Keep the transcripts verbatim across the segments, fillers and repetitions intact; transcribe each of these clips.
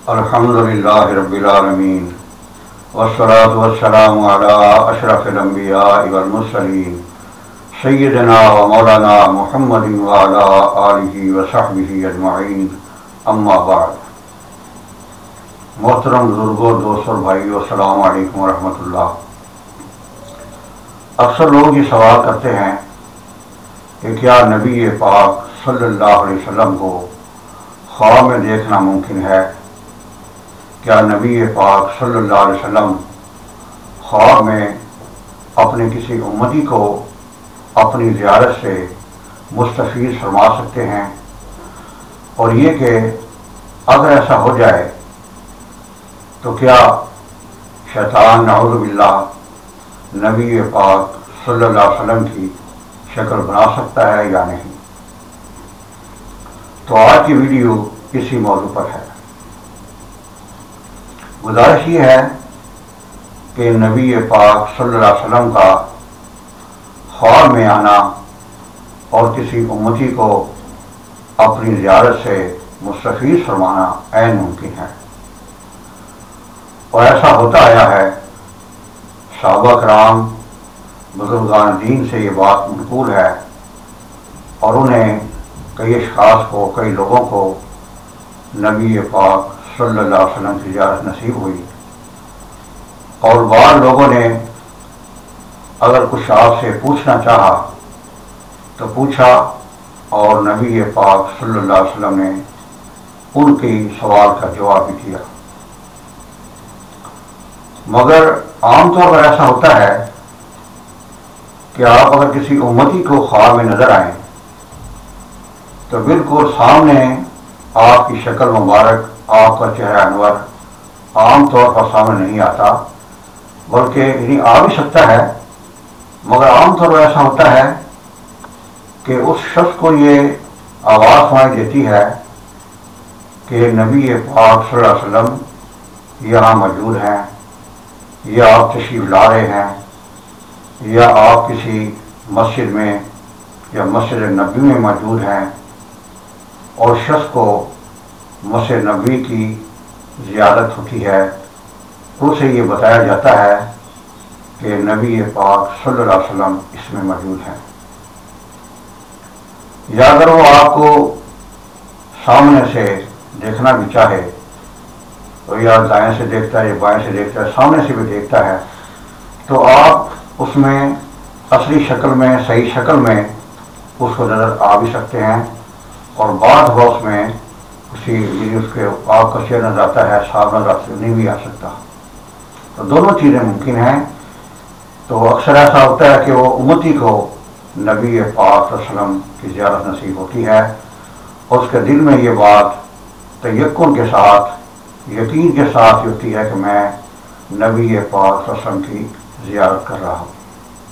الحمدللہ رب العالمین والصلاة والسلام علی اشرف الانبیاء والمرسلین سیدنا و مولانا محمد وعلی آلہ وصحبہ اجمعین، اما بعد۔ محترم بزرگوں، دوستوں اور بھائیو، السلام علیکم ورحمۃ اللہ۔ اکثر لوگ یہ سوال کرتے ہیں کہ کیا نبی پاک صلی اللہ علیہ وسلم کو خواب میں دیکھنا ممکن ہے؟ کیا نبی پاک صلی اللہ علیہ وسلم خواب میں اپنے کسی امتی کو اپنی زیارت سے مستفید فرما سکتے ہیں؟ اور یہ کہ اگر ایسا ہو جائے تو کیا شیطان نعوذ باللہ نبی پاک صلی اللہ علیہ وسلم کی شکل بنا سکتا ہے یا نہیں؟ تو آج کی ویڈیو اسی موضوع پر ہے۔ گزارش یہ ہے کہ نبی پاک صلی اللہ علیہ وسلم کا خواب میں آنا اور کسی امتی کو اپنی زیارت سے مستفید فرمانا عین ممکن ہے، اور ایسا ہوتا آیا ہے۔ صحابہ کرام، بزرگان دین سے یہ بات منقول ہے، اور انہیں کئی اشخاص کو، کئی لوگوں کو نبی پاک صلی اللہ علیہ وسلم کی زیارت نصیب ہوئی، اور بعض لوگوں نے اگر کچھ آپ سے پوچھنا چاہا تو پوچھا، اور نبی پاک صلی اللہ علیہ وسلم نے ان کی سوال کا جواب بھی دیا۔ مگر عام طور پر ایسا ہوتا ہے کہ آپ اگر کسی امتی کو خواب میں نظر آئیں تو بالکل سامنے آپ کی شکل مبارک، آپ کا چہرہ انور عام طور پر سامنے نہیں آتا، بلکہ یعنی آ بھی سکتا ہے، مگر عام طور پر ایسا ہوتا ہے کہ اس شخص کو یہ آواز سنائی دیتی ہے کہ نبی پاک صلی اللہ علیہ وسلم یہاں موجود ہیں، یا آپ تشریف لا رہے ہیں، یا آپ کسی مسجد میں یا مسجد نبی میں موجود ہیں، اور شخص کو مسجد نبی کی زیارت ہوتی ہے، اسے یہ بتایا جاتا ہے کہ نبی پاک صلی اللہ علیہ وسلم اس میں موجود ہیں۔ یا اگر وہ آپ کو سامنے سے دیکھنا بھی چاہے تو یا دائیں سے دیکھتا ہے یا بائیں سے دیکھتا ہے، سامنے سے بھی دیکھتا ہے، تو آپ اس میں اصلی شکل میں، صحیح شکل میں اس کو نظر آ بھی سکتے ہیں، اور بعض وقت میں اسی اس کے آپ کا چہرہ نظر آتا ہے، صاف نظر نہیں بھی آ سکتا۔ تو دونوں چیزیں ممکن ہیں۔ تو اکثر ایسا ہوتا ہے کہ وہ امتی کو نبی پاک صلی اللہ علیہ وسلم کی زیارت نصیب ہوتی ہے، اور اس کے دل میں یہ بات تیقن کے ساتھ، یقین کے ساتھ ہوتی ہے کہ میں نبی پاک صلی اللہ علیہ وسلم کی زیارت کر رہا ہوں۔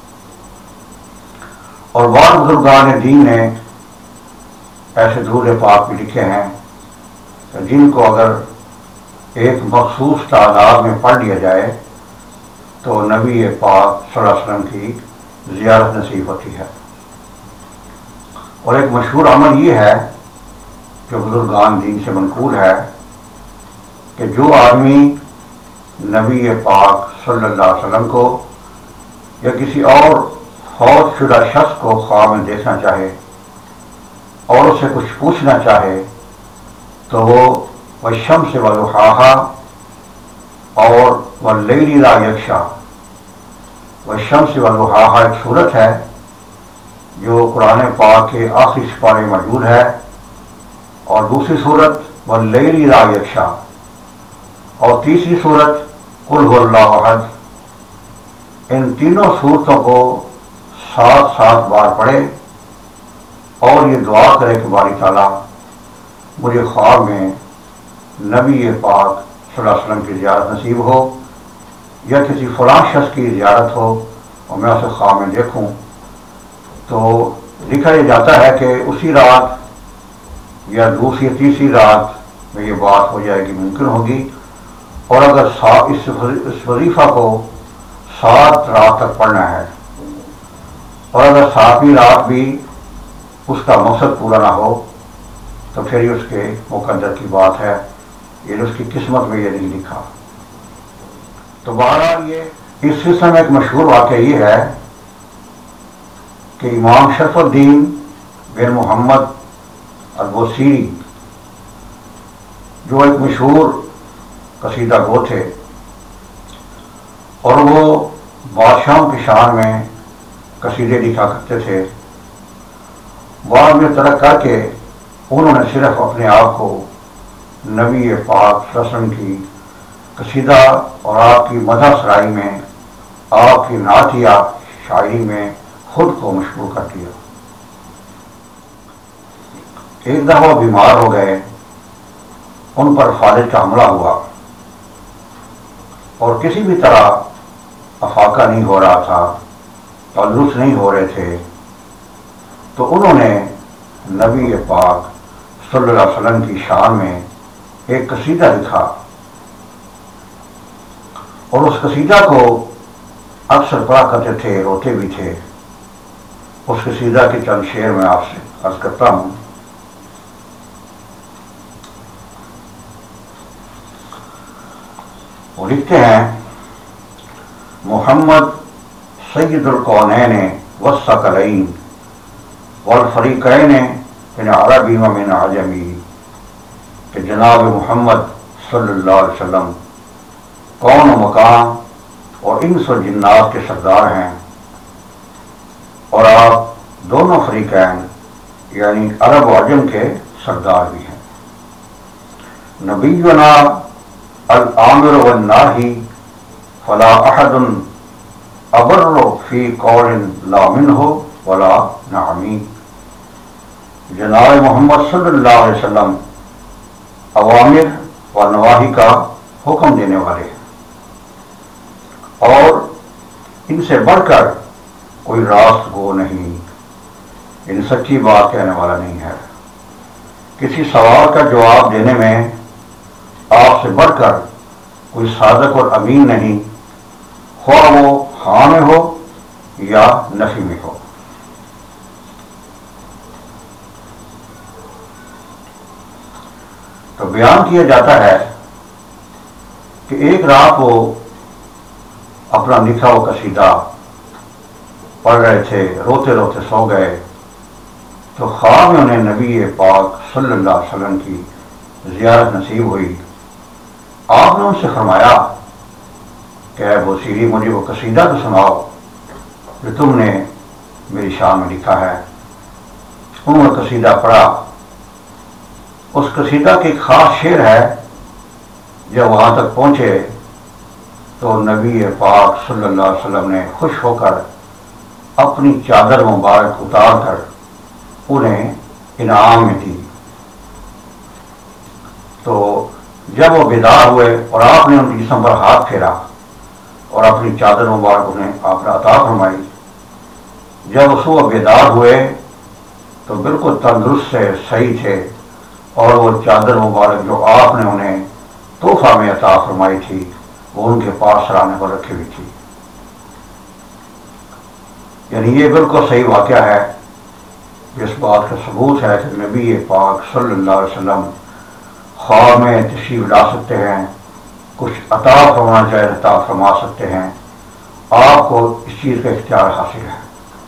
اور بعض بزرگان دین نے ایسے درود پاک بھی لکھے ہیں جن کو اگر ایک مخصوص تعداد میں پڑھ لیا جائے تو نبی پاک صلی اللہ علیہ وسلم کی زیارت نصیب ہوتی ہے۔ اور ایک مشہور عمل یہ ہے جو بزرگان دین سے منقول ہے کہ جو آدمی نبی پاک صلی اللہ علیہ وسلم کو یا کسی اور فوت شدہ شخص کو خواب میں دیکھنا چاہے اور اسے کچھ پوچھنا چاہے تو وہ والشمس وضحاہا اور واللیل اذا یغشی، والشمس وضحاہا ایک صورت ہے جو قرآن پاک کے آخری سپارے میں موجود ہے، اور دوسری صورت واللیل اذا یغشی، اور تیسری صورت قل هو اللہ احد۔ ان تینوں صورتوں کو سات سات بار پڑھے اور یہ دعا کرے کہ باری تعالیٰ مجھے خواب میں نبی پاک صلی اللہ علیہ وسلم کی زیارت نصیب ہو، یا کسی فلاں شخص کی زیارت ہو اور میں اسے خواب میں دیکھوں۔ تو لکھا یہ جاتا ہے کہ اسی رات یا دوسری تیسری رات میں یہ بات ہو جائے گی، ممکن ہوگی، اور اگر اس وظیفہ کو سات رات تک پڑھنا ہے، اور اگر ساتویں رات بھی اس کا مقصد پورا نہ ہو تو پھر ہی اس کے مقدر کی بات ہے یہ اس کی قسمت میں یہ نہیں لکھا۔ تو بہرحال یہ اس سلسلے میں ایک مشہور واقعہ یہ ہے کہ امام شرف الدین بن محمد البوصیری جو ایک مشہور قصیدہ گو تھے اور وہ بادشاہوں کی شان میں قصیدے لکھا کرتے تھے، بعد میں ترک کر کے انہوں نے صرف اپنے آپ کو نبی پاک صلی اللہ علیہ وسلم کی قصیدہ اور آپ کی مدح سرائی میں، آپ کی نعتیہ شاعری میں خود کو مشغول کر دیا۔ ایک دفعہ بیمار ہو گئے، ان پر فالج کا حملہ ہوا اور کسی بھی طرح افاقہ نہیں ہو رہا تھا، تندرست نہیں ہو رہے تھے، تو انہوں نے نبی پاک صلی اللہ علیہ وسلم کی شان میں ایک قصیدہ لکھا اور اس قصیدہ کو اکثر پڑھا کرتے تھے، روتے بھی تھے۔ اس قصیدہ کے چند شعر میں آپ سے عرض کرتا ہوں۔ وہ لکھتے ہیں: محمد سید القونین والثقلین والفریقین من عربی و من عجمی، کہ جناب محمد صلی اللہ علیہ وسلم کون و مکان اور انس و جنات کے سردار ہیں، اور آپ دونوں فریقین یعنی عرب و عجم کے سردار بھی ہیں۔ نبینا العامر والناہی فلا احد ابر فی قول لا منہ ولا نعمی، جناب محمد صلی اللہ علیہ وسلم اوامر و نواہی کا حکم دینے والے ہیں، اور ان سے بڑھ کر کوئی راست گو نہیں، ان سچی بات کہنے والا نہیں ہے۔ کسی سوال کا جواب دینے میں آپ سے بڑھ کر کوئی صادق اور امین نہیں، خواہ وہ ہاں میں ہو یا نفی میں ہو۔ تو بیان کیا جاتا ہے کہ ایک رات وہ اپنا لکھا ہوا قصیدہ پڑھ رہے تھے، روتے روتے سو گئے، تو خواب میں انہیں نبی پاک صلی اللہ علیہ وسلم کی زیارت نصیب ہوئی۔ آپ نے ان سے فرمایا کہ اے بوصیری، مجھے وہ قصیدہ تو سناؤ جو تم نے میری شان میں لکھا ہے۔ انہوں نے قصیدہ پڑھا۔ اس قصیدہ کی ایک خاص شعر ہے، جب وہاں تک پہنچے تو نبی پاک صلی اللہ علیہ وسلم نے خوش ہو کر اپنی چادر مبارک اتار کر انہیں انعام میں دی۔ تو جب وہ بیدار ہوئے اور آپ نے ان کی جسم پر ہاتھ پھیرا اور اپنی چادر مبارک انہیں آپ نے عطا فرمائی، جب وہ صبح بیدار ہوئے تو بالکل تندرست سے صحیح تھے، اور وہ چادر مبارک جو آپ نے انہیں تحفہ میں عطا فرمائی تھی وہ ان کے پاس سرانے پر رکھی ہوئی تھی۔ یعنی یہ بالکل صحیح واقعہ ہے، اس بات کا ثبوت ہے کہ نبی پاک صلی اللہ علیہ وسلم خواب میں تشریف لا سکتے ہیں، کچھ عطا فرمانا چاہے عطا فرما سکتے ہیں، آپ کو اس چیز کا اختیار حاصل ہے۔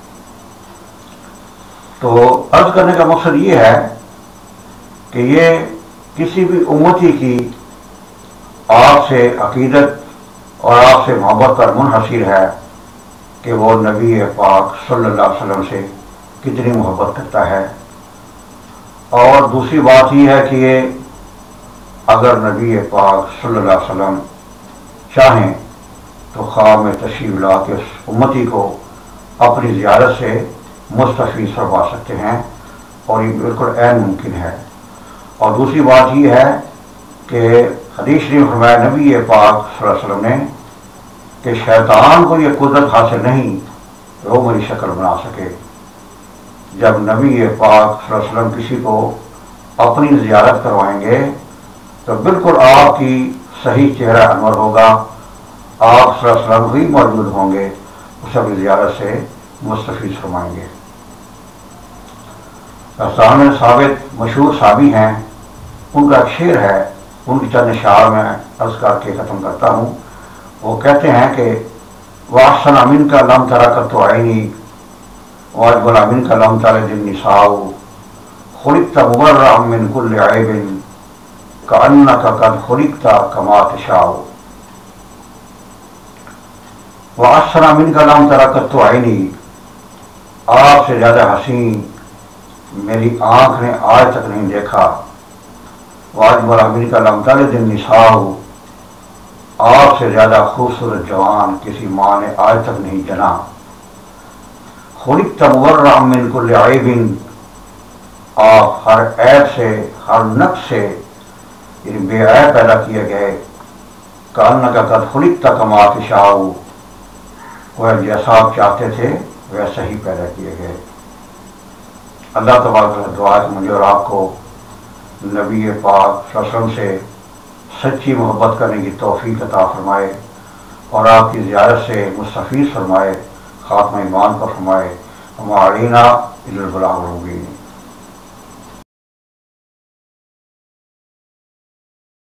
تو عرض کرنے کا مقصد یہ ہے کہ یہ کسی بھی امتی کی آپ سے عقیدت اور آپ سے محبت پر منحصر ہے کہ وہ نبی پاک صلی اللہ علیہ وسلم سے کتنی محبت کرتا ہے۔ اور دوسری بات یہ ہے کہ یہ اگر نبی پاک صلی اللہ علیہ وسلم چاہیں تو خواب میں تشریف لا کے اس امتی کو اپنی زیارت سے مستفید فرما سکتے ہیں، اور یہ بالکل عین ممکن ہے۔ اور دوسری بات یہ ہے کہ حدیث شریف فرمایا نبی پاک صلی اللہ علیہ وسلم نے کہ شیطان کو یہ قدرت حاصل نہیں کہ وہ میری شکل بنا سکے۔ جب نبی پاک صلی اللہ علیہ وسلم کسی کو اپنی زیارت کروائیں گے تو بالکل آپ کی صحیح چہرہ انور ہوگا، آپ صلی اللہ علیہ وسلم ہی موجود ہوں گے، اس اپنی زیارت سے مستفید فرمائیں گے۔ سامنے ثابت مشہور صحابی ہیں، ان کا ایک شعر ہے ان کی چند اشعار میں عرض کر کے ختم کرتا ہوں۔ وہ کہتے ہیں کہ وَأَحْسَنَ مِنْكَ لَمْ تَرَكَتُ عَيْنِي وَأَجْمَلَ مِنْكَ لَمْ تَلِدِ النِّسَاءُ خُلِقْتَ مُبَرَّأً مِنْ كُلِّ عَيْبٍ كَأَنَّكَ قَدْ خُلِقْتَ كَمَا تَشَاءُ۔ وَأَحْسَنَ مِنْكَ لَمْ تَرَكَتُ عَيْنِي، آپ سے زیادہ حسین میری آنکھ نے آج تک نہیں دیکھا۔ وَأَجْمَلَ مِنْكَ لَمْ تَلِدِ النِّسَاءُ، آپ سے زیادہ خوبصورت جوان کسی ماں نے آج تک نہیں جنا۔ خُلِقْتَ مُبَرَّأً مِنْ كُلِّ عَيْبٍ، آپ ہر عیب سے، ہر نقص سے یعنی بے عیب پیدا کیے گئے۔ كَأَنَّكَ قَدْ خُلِقْتَ كَمَا تَشَاءُ، وہ جیسا آپ چاہتے تھے ویسا ہی پیدا کیے گئے۔ اللہ تبارک و تعالیٰ دعا ہے کہ مجھے اور آپ کو نبی پاک صلی اللہ علیہ وسلم سے سچی محبت کرنے کی توفیق عطا فرمائے اور آپ کی زیارت سے مستفیض فرمائے، خاتمہ ایمان پر فرمائے۔ وما علینا الا البلاغ المبین۔